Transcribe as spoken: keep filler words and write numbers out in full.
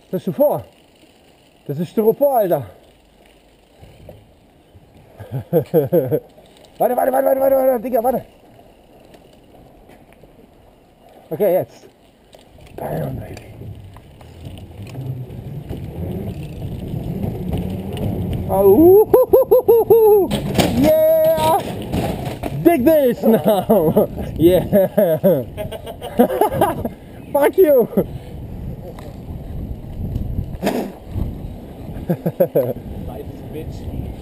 Was hast du vor? Das ist Styropor, Alter. warte, warte, warte, warte, warte, warte, Digga, warte. Okay, jetzt. Bam, baby. Oh, yeah! Dig this now! Yeah! Fuck you! Beides Bitch.